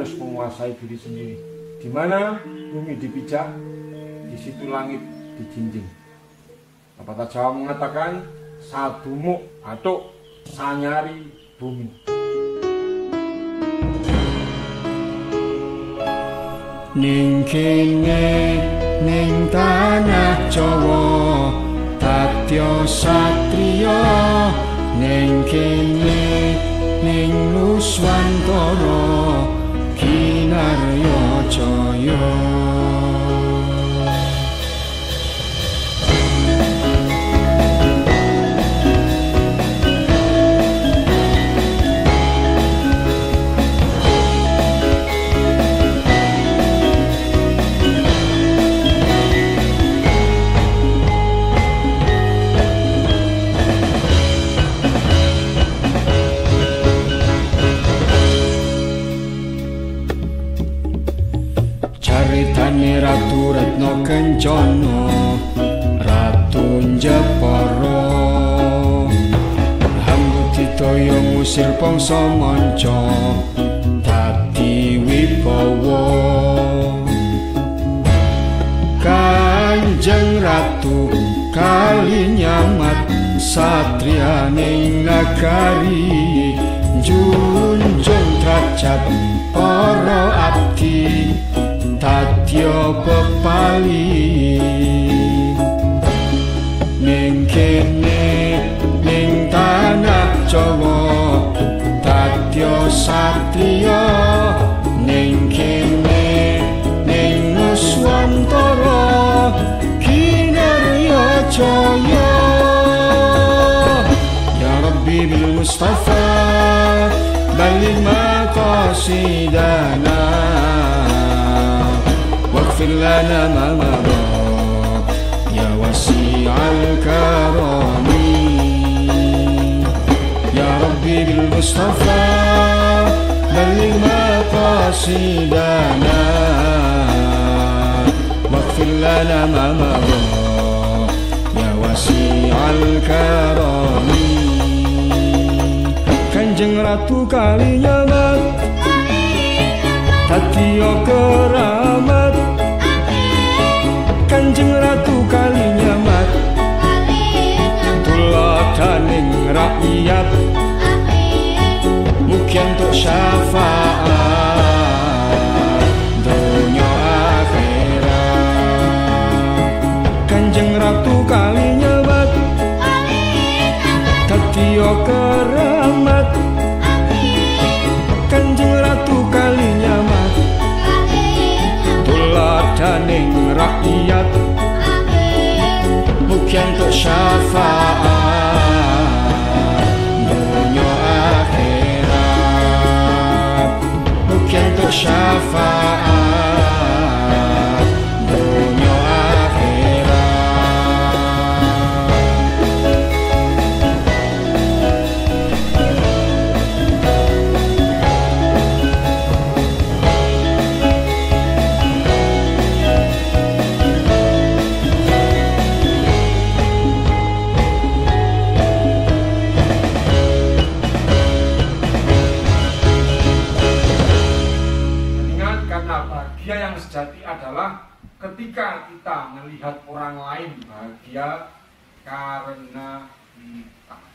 harus menguasai diri sendiri. Di mana bumi dipijak, di situ langit dijinjing. Pepatah Jawa mengatakan sadumuk atau sanyari bumi. Ning kene ning tanah Jawa tatya satriya, ning kene ning Nuswantara kinarya jaya. Caritane Ratu Retno Kencana, Ratu Jepara, Hambudidaya ngusir bangsa manca dadi wibawa. Kanjeng Ratu Kalinyamat satriyaning nagari, njunjung derajat para abdi dadya pepali. Ning kene ning tanah Jawa dadya satriya, ning kene ning Nuswantara kinarya jaya. Ya Rabbi bil Mustafa balligh maqasidana waghfir lana ma madha ya wasi'al karami. Ya Rabbi bil Mustafa balligh maqasidana waghfir lana ma madha ya wasi'al karami. Kanjeng Ratu Kalinyamat dadya keramat, Kanjeng Ratu Kalinyamat tuladaning rakyat, mugi entuk syafaat donya akhirat. Kanjeng Ratu Kalinyamat dadya keramat, Kanjeng Ratu Kalinyamat tuladaning rakyat, mugi entuk syafaat donya akhirat, mugi entuk syafaat donya akhirat. Bahagia yang sejati adalah ketika kita melihat orang lain bahagia karena kita.